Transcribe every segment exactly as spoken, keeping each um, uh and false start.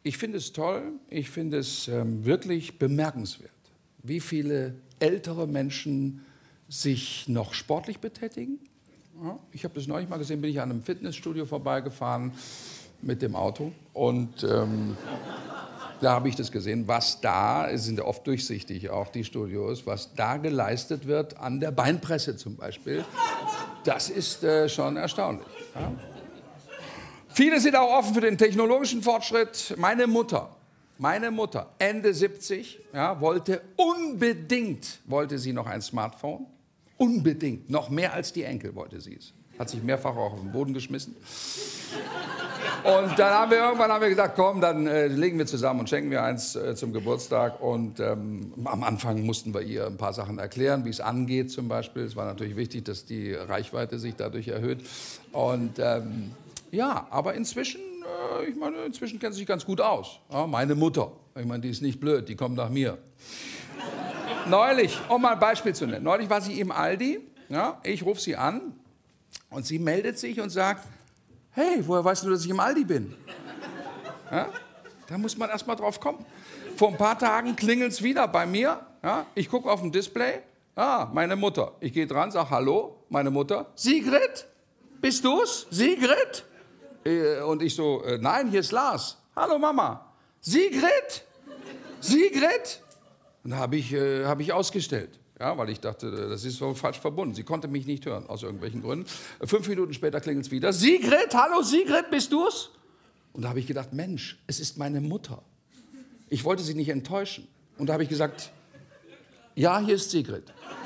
Ich finde es toll, ich finde es ähm, wirklich bemerkenswert, wie viele ältere Menschen sich noch sportlich betätigen. Ja, ich habe das neulich mal gesehen, bin ich an einem Fitnessstudio vorbeigefahren mit dem Auto und ähm, da habe ich das gesehen, was da, es sind ja oft durchsichtig auch die Studios, was da geleistet wird an der Beinpresse zum Beispiel, das ist äh, schon erstaunlich. Ja? Viele sind auch offen für den technologischen Fortschritt. Meine Mutter, meine Mutter, Ende siebzig, ja, wollte unbedingt, wollte sie noch ein Smartphone. Unbedingt, noch mehr als die Enkel wollte sie es. Hat sich mehrfach auch auf den Boden geschmissen. Und dann haben wir irgendwann haben wir gesagt, komm, dann äh, legen wir zusammen und schenken wir eins äh, zum Geburtstag. Und ähm, am Anfang mussten wir ihr ein paar Sachen erklären, wie es angeht zum Beispiel. Es war natürlich wichtig, dass die Reichweite sich dadurch erhöht. Und ähm, ja, aber inzwischen, äh, ich meine, inzwischen kennt sie sich ganz gut aus. Ja, meine Mutter, ich meine, die ist nicht blöd, die kommt nach mir. Neulich, um mal ein Beispiel zu nennen, neulich war sie im Aldi, ja, ich rufe sie an und sie meldet sich und sagt, hey, woher weißt du, dass ich im Aldi bin? Ja, da muss man erst mal drauf kommen. Vor ein paar Tagen klingelt es wieder bei mir, ja, ich gucke auf dem Display, ah, meine Mutter. Ich gehe dran, sage hallo, meine Mutter, Sigrid, bist du's? Sigrid? Und ich so, äh, nein, hier ist Lars. Hallo Mama. Sigrid? Sigrid? Und da habe ich, äh, hab ich ausgestellt, ja, weil ich dachte, das ist so falsch verbunden. Sie konnte mich nicht hören, aus irgendwelchen Gründen. Fünf Minuten später klingelt es wieder. Sigrid, hallo Sigrid, bist du's? Und da habe ich gedacht, Mensch, es ist meine Mutter. Ich wollte sie nicht enttäuschen. Und da habe ich gesagt, ja, hier ist Sigrid.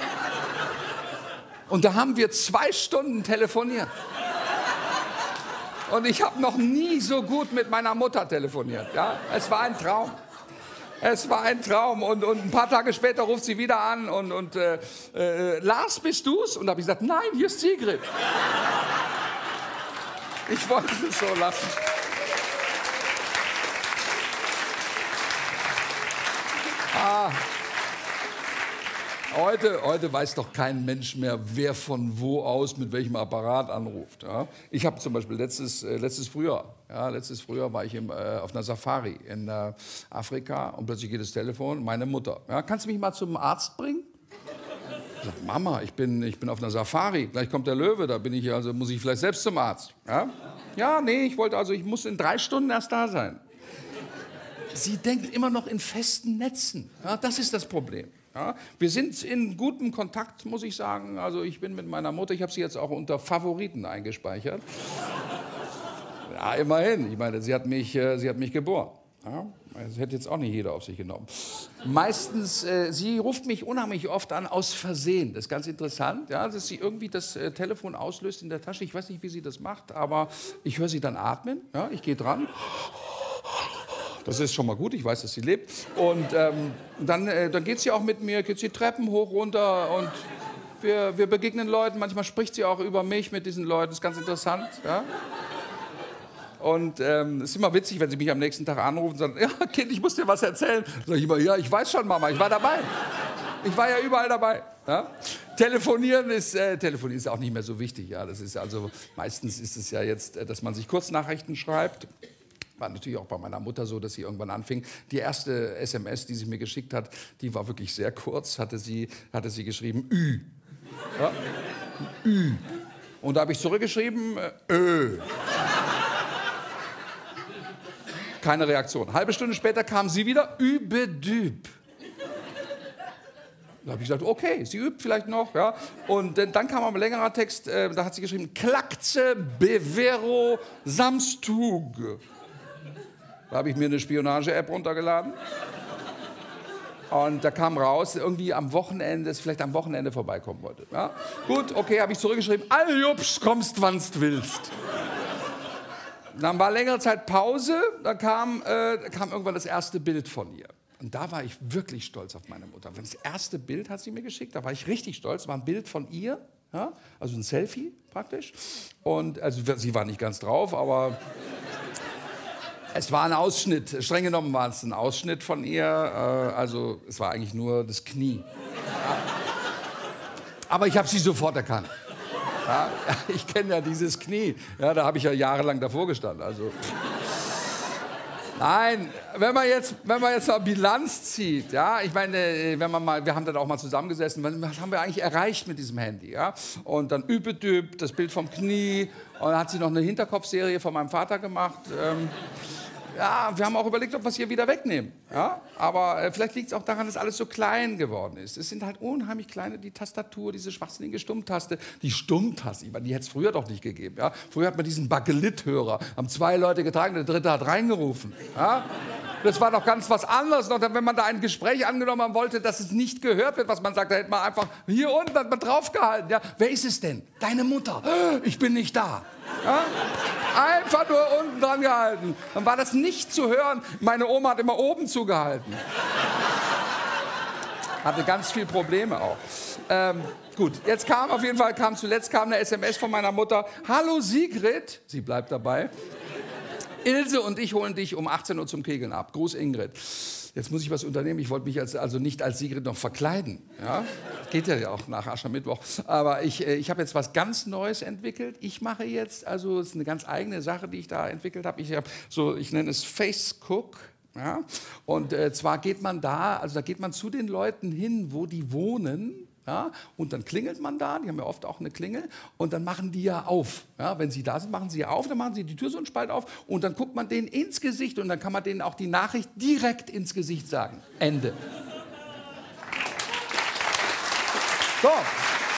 Und da haben wir zwei Stunden telefoniert. Und ich habe noch nie so gut mit meiner Mutter telefoniert. Ja? Es war ein Traum. Es war ein Traum. Und, und ein paar Tage später ruft sie wieder an und, und äh, äh, Lars, bist du's? Und da habe ich gesagt, nein, hier ist Sigrid. Ich wollte es so lassen. Ah. Heute, heute weiß doch kein Mensch mehr, wer von wo aus mit welchem Apparat anruft. Ja? Ich habe zum Beispiel letztes, äh, letztes Frühjahr, ja, letztes Frühjahr war ich im, äh, auf einer Safari in äh, Afrika und plötzlich geht das Telefon, meine Mutter. Ja, kannst du mich mal zum Arzt bringen? Ich sag, Mama, ich bin, ich bin auf einer Safari, gleich kommt der Löwe, da bin ich, also muss ich vielleicht selbst zum Arzt. Ja, ja nee, ich wollte also, ich muss in drei Stunden erst da sein. Sie denkt immer noch in festen Netzen. Ja, das ist das Problem. Ja, wir sind in gutem Kontakt, muss ich sagen. Also ich bin mit meiner Mutter, ich habe sie jetzt auch unter Favoriten eingespeichert. Ja, immerhin. Ich meine, sie hat mich, äh, sie hat mich geboren. Ja, das hätte jetzt auch nicht jeder auf sich genommen. Meistens, äh, sie ruft mich unheimlich oft an aus Versehen. Das ist ganz interessant, ja, dass sie irgendwie das äh, Telefon auslöst in der Tasche. Ich weiß nicht, wie sie das macht, aber ich höre sie dann atmen. Ja, ich gehe dran. Das ist schon mal gut, ich weiß, dass sie lebt. Und ähm, dann, äh, dann geht sie auch mit mir, geht sie Treppen hoch, runter und wir, wir begegnen Leuten. Manchmal spricht sie auch über mich mit diesen Leuten, das ist ganz interessant. Ja? Und ähm, es ist immer witzig, wenn sie mich am nächsten Tag anrufen und sagen, ja Kind, ich muss dir was erzählen. Sag ich immer, ja, ich weiß schon, Mama, ich war dabei. Ich war ja überall dabei. Ja? Telefonieren ist, äh, Telefonieren ist auch nicht mehr so wichtig. Ja? Das ist also, meistens ist es ja jetzt, dass man sich Kurznachrichten schreibt. War natürlich auch bei meiner Mutter so, dass sie irgendwann anfing. Die erste S M S, die sie mir geschickt hat, die war wirklich sehr kurz. Hatte sie, hatte sie geschrieben, Ü. Ja? Ü. Und da habe ich zurückgeschrieben, äh, Ö. Keine Reaktion. Halbe Stunde später kam sie wieder, Übedüb. Da habe ich gesagt, okay, sie übt vielleicht noch. Ja? Und äh, dann kam aber ein längerer Text, äh, da hat sie geschrieben, Klakze Bevero Samstug. Da habe ich mir eine Spionage-App runtergeladen. Und da kam raus, irgendwie am Wochenende, dass ich vielleicht am Wochenende vorbeikommen wollte. Ja? Gut, okay, habe ich zurückgeschrieben, Alljupsch, kommst, wannst willst. Dann war längere Zeit Pause, da kam, äh, kam irgendwann das erste Bild von ihr. Und da war ich wirklich stolz auf meine Mutter. Das erste Bild hat sie mir geschickt, da war ich richtig stolz, war ein Bild von ihr, ja? Also ein Selfie praktisch. Und also sie war nicht ganz drauf, aber... Es war ein Ausschnitt, streng genommen war es ein Ausschnitt von ihr, äh, also es war eigentlich nur das Knie. Ja. Aber ich habe sie sofort erkannt. Ja, ich kenne ja dieses Knie, ja, da habe ich ja jahrelang davor gestanden. Also. Nein, wenn man jetzt, wenn man jetzt mal Bilanz zieht, ja, ich meine, wenn man mal, wir haben dann auch mal zusammengesessen, was haben wir eigentlich erreicht mit diesem Handy, ja? Und dann Übetyp, das Bild vom Knie, und dann hat sie noch eine Hinterkopfserie von meinem Vater gemacht. Ähm, Ja, wir haben auch überlegt, ob wir es hier wieder wegnehmen. Ja? Aber äh, vielleicht liegt es auch daran, dass alles so klein geworden ist. Es sind halt unheimlich kleine, die Tastatur, diese schwachsinnige Stummtaste. Die Stummtaste, ich meine, die hätte es früher doch nicht gegeben. Ja? Früher hat man diesen Bakelit-Hörer, haben zwei Leute getragen, der dritte hat reingerufen. Ja? Das war doch ganz was anderes. Noch, wenn man da ein Gespräch angenommen haben wollte, dass es nicht gehört wird, was man sagt, da hätte man einfach hier unten hat man draufgehalten. Ja? Wer ist es denn? Deine Mutter. Ich bin nicht da. Ja? Einfach nur unten dran gehalten. Dann war das nicht zu hören. Meine Oma hat immer oben zugehalten. Hatte ganz viele Probleme auch. Ähm, gut, jetzt kam auf jeden Fall, kam zuletzt kam eine S M S von meiner Mutter. Hallo Sigrid, sie bleibt dabei. Ilse und ich holen dich um achtzehn Uhr zum Kegeln ab. Gruß Ingrid. Jetzt muss ich was unternehmen. Ich wollte mich als, also nicht als Sigrid noch verkleiden. Ja? Geht ja auch nach Aschermittwoch. Aber ich, ich habe jetzt was ganz Neues entwickelt. Ich mache jetzt, also es ist eine ganz eigene Sache, die ich da entwickelt habe. Ich habe so, ich nenne es Face Cook. Ja? Und äh, zwar geht man da, also da geht man zu den Leuten hin, wo die wohnen. Ja, und dann klingelt man da, die haben ja oft auch eine Klingel, und dann machen die ja auf. Ja, wenn sie da sind, machen sie ja auf, dann machen sie die Tür so einen Spalt auf und dann guckt man denen ins Gesicht und dann kann man denen auch die Nachricht direkt ins Gesicht sagen. Ende. So.